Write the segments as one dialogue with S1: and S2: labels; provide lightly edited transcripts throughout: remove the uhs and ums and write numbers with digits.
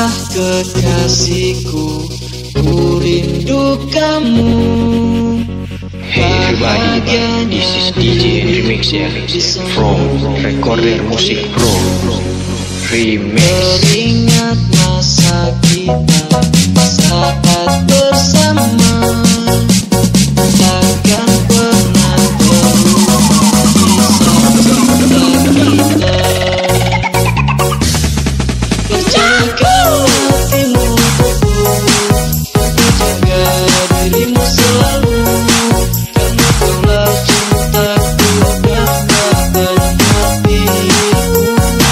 S1: Hanyalah kekasihku, ku rindu kamu.
S2: Hey everybody, this is DJ Remix ya, from Recorder Music Pro Remix.
S1: Teringat masa kita saat bersama, takkan pernah terlupa kisah cinta kita. Percayakan hatimu, jaga dirimu selalu, karena kaulah cintaku dan hatiku.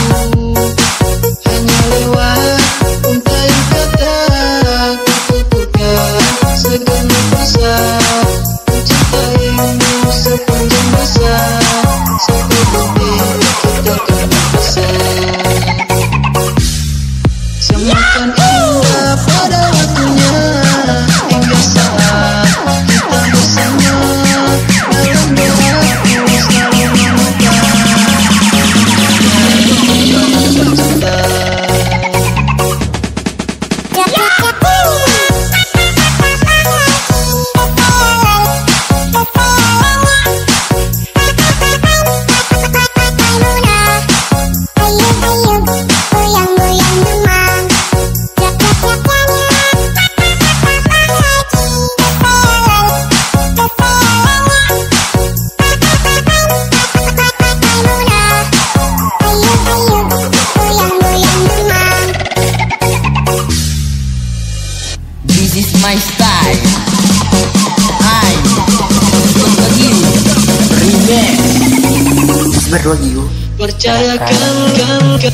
S1: Hanya lewat untayan kata ku tuturkan segenap rasa, mencintaimu sepanjang masa, sampai bumi kita akan bersama. Semakin indah pada waktunya, hingga saat kita bersama, dalam doaku selalu memohon cinta.
S3: This is my style. I'm Berbagi Remix. Berbagi.
S1: Percayakan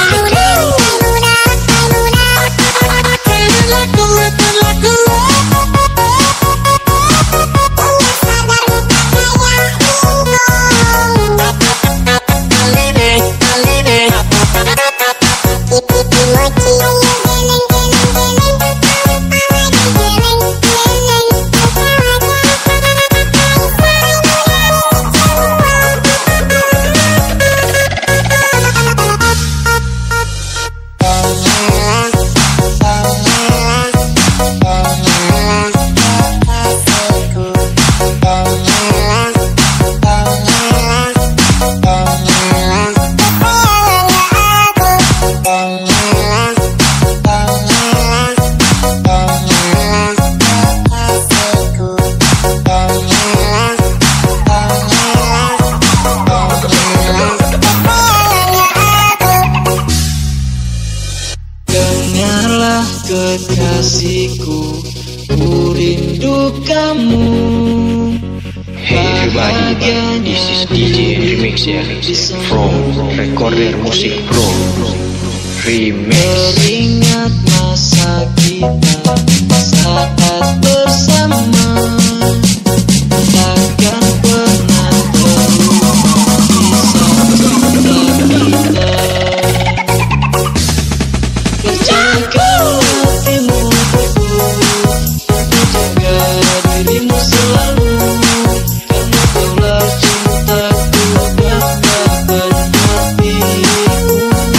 S1: dengarlah kekasihku, ku rindu kamu.
S2: Hey everybody, this is DJ Remix ya, from Recorder Music Pro Remix.
S1: Teringat masa kita saat bersama, takkan pernah terlupa kisah cinta kita. Percayakan hatimu, jaga dirimu selalu, karena kaulah cintaku dan hatiku.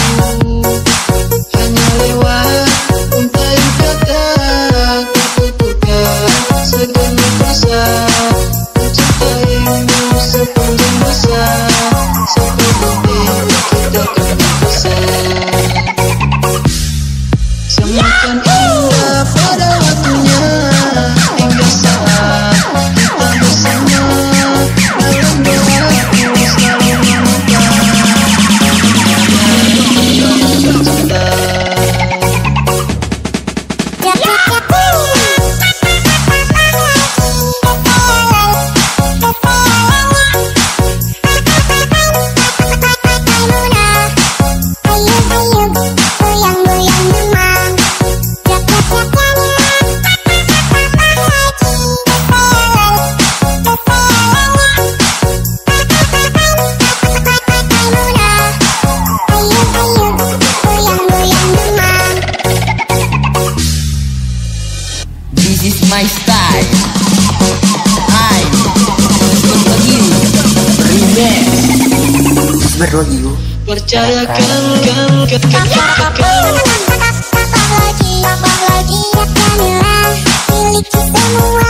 S1: Hanya lewat untayan kata ku tuturkan segenap rasa, mencintaimu sepanjang masa, sampai bumi kita akan bersama. Semakin indah pada waktunya, hingga saat kita bersama, dalam doaku selalu memohon cinta.
S3: This is my style. I'm Berbagi Remix. Berbagi.
S1: Percayakan
S4: memiliki semua